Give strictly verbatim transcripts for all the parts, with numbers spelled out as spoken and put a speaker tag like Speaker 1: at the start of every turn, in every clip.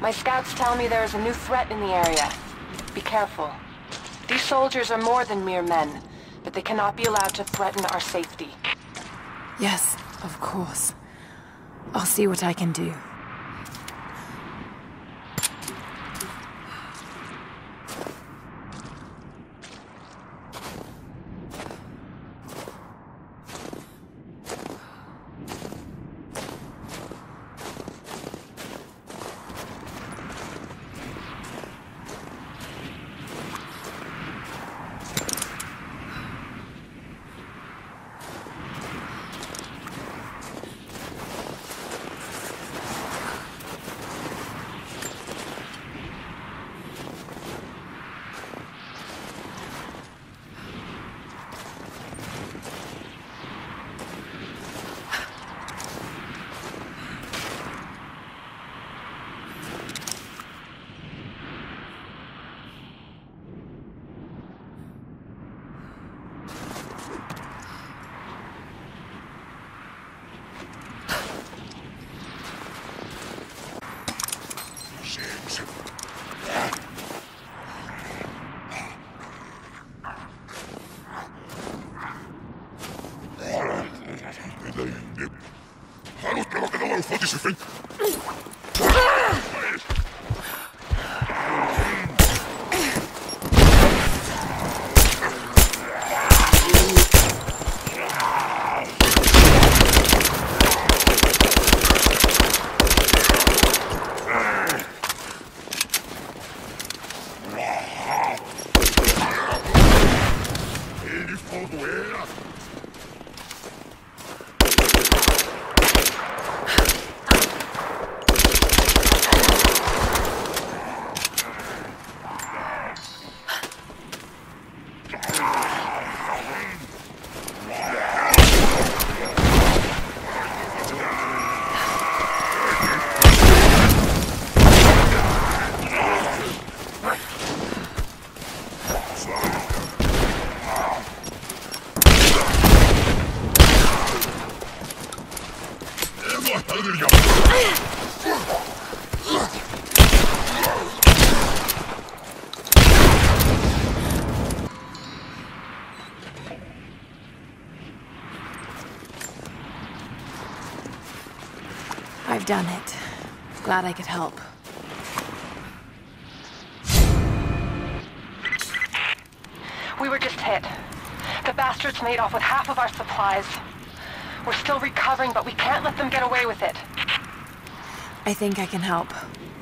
Speaker 1: My scouts tell me there is a new threat in the area. Be careful. These soldiers are more than mere men, but they cannot be allowed to threaten our safety.
Speaker 2: Yes, of course. I'll see what I can do.
Speaker 3: Haluatteko katsoa fotisifin?
Speaker 2: I've done it. Glad I could help.
Speaker 1: We were just hit. The bastards made off with half of our supplies. We're still recovering, but we can't let them get away with it.
Speaker 2: I think I can help.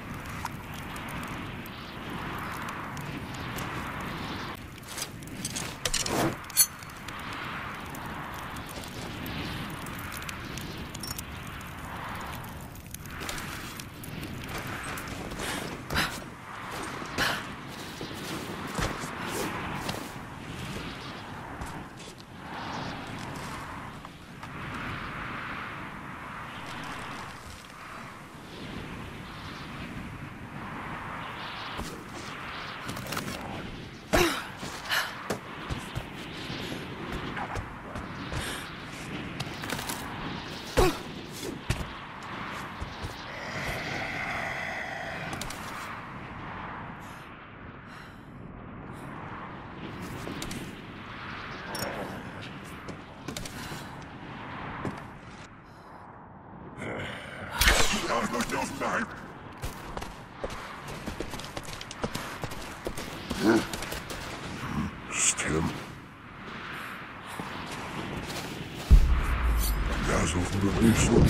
Speaker 3: Stem. Ja, zo voor de weefsel.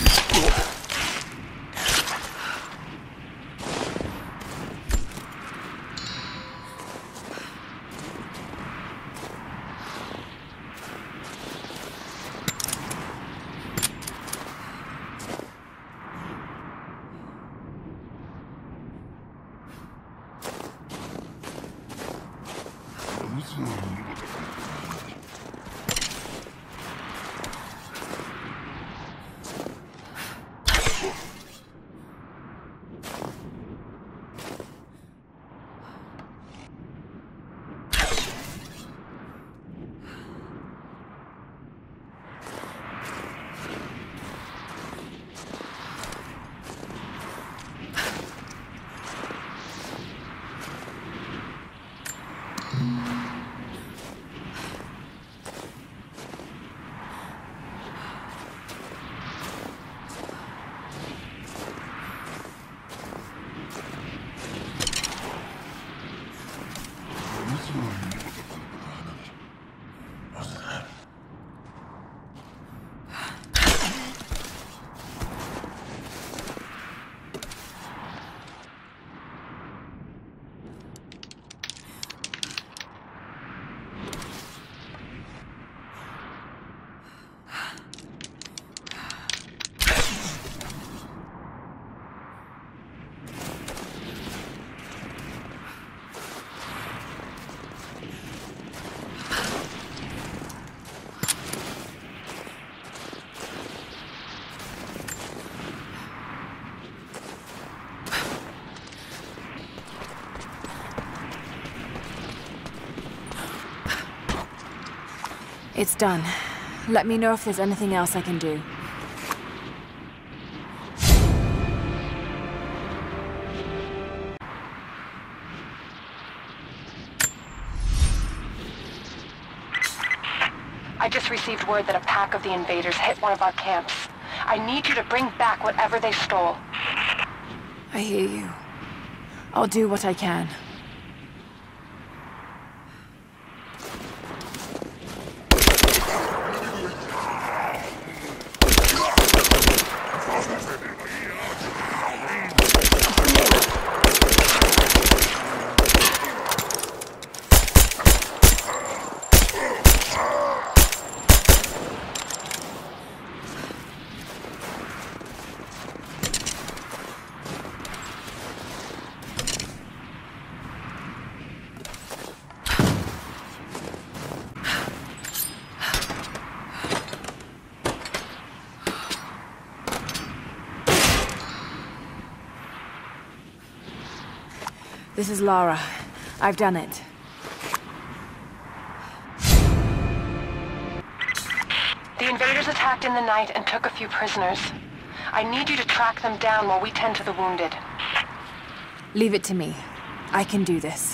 Speaker 2: It's done. Let me know if there's anything else I can do.
Speaker 1: I just received word that a pack of the invaders hit one of our camps. I need you to bring back whatever they stole.
Speaker 2: I hear you. I'll do what I can. This is Lara. I've done it.
Speaker 1: The invaders attacked in the night and took a few prisoners. I need you to track them down while we tend to the wounded.
Speaker 2: Leave it to me. I can do this.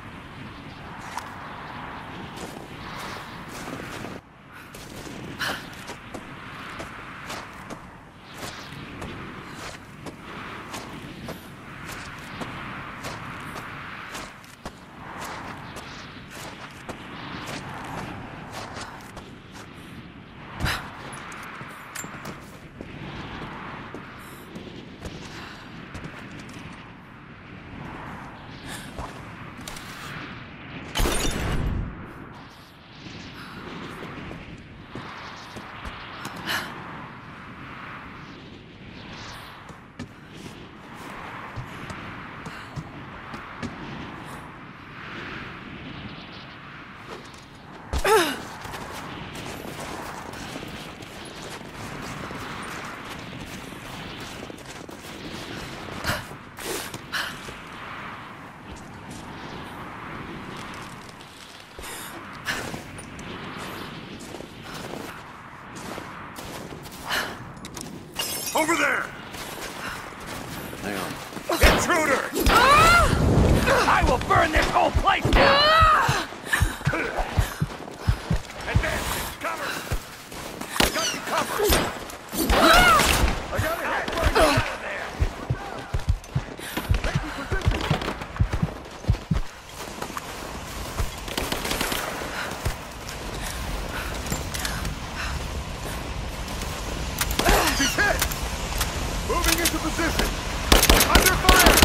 Speaker 3: Over there!
Speaker 4: Hang on.
Speaker 3: Intruder!
Speaker 4: I will burn this whole place down!
Speaker 3: Advance! Cover! Got you covered! I got it! Get out of there! Take your position! She's hit! Moving into position! Under fire!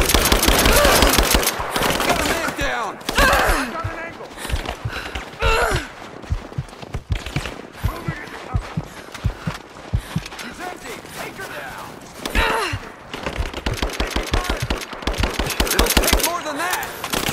Speaker 4: Got a man down!
Speaker 3: I got an angle! Moving into cover!
Speaker 4: She's empty! Take her down! It'll take more than that!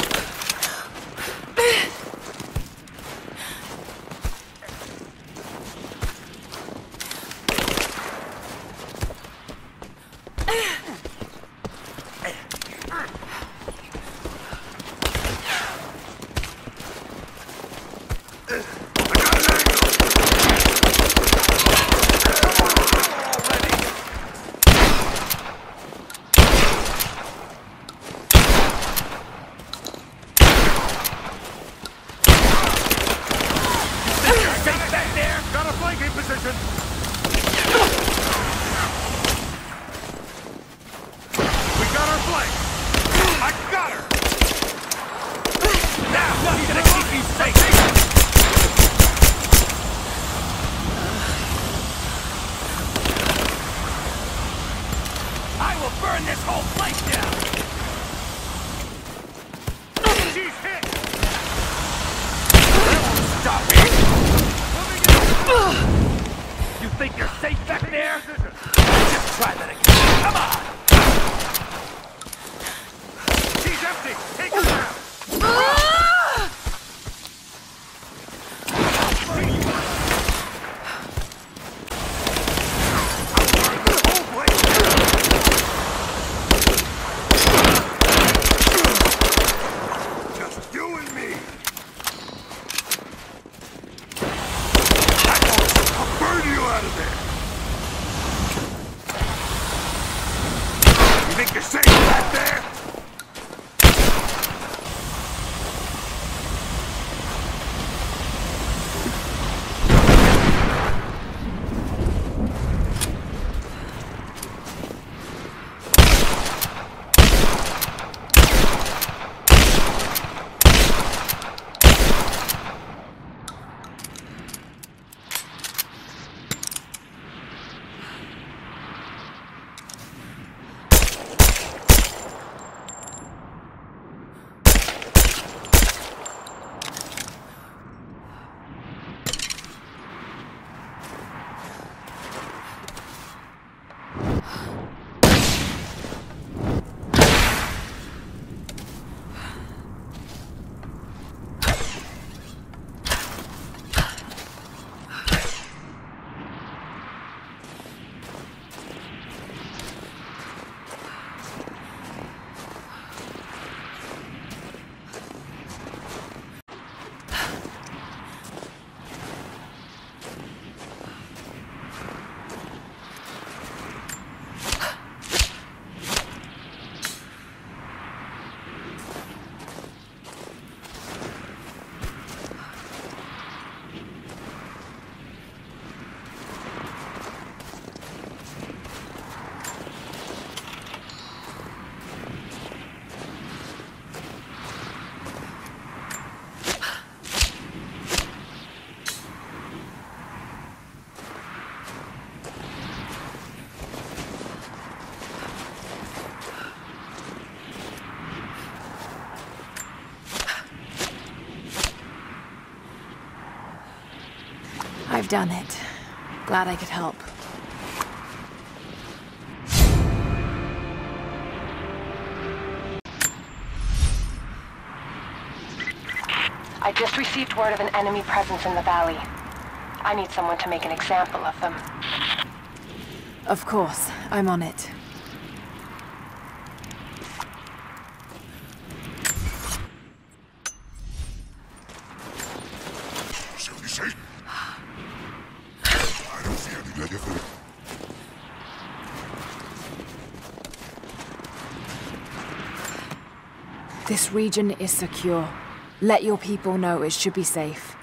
Speaker 3: Got a flanking position! We got our flank! I got her!
Speaker 4: Now, what's gonna keep you safe? I will burn this whole place down!
Speaker 3: She's hit!
Speaker 4: That won't stop me! You think you're safe back there? Just try that again. Come on!
Speaker 3: She's empty! Take her down! Just you and me!
Speaker 2: done it. Glad I could help.
Speaker 1: I just received word of an enemy presence in the valley. I need someone to make an example of them.
Speaker 2: Of course, I'm on it.
Speaker 3: Shall we say? I don't see any negative.
Speaker 2: This region is secure. Let your people know it should be safe.